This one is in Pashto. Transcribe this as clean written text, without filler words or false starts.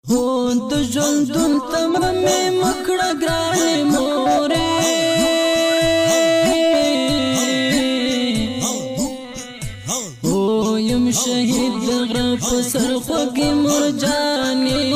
هو د ژوندون تمه مې مکړه ګرانې مورې هو یم شهید د غره په سر خوږې مور جانې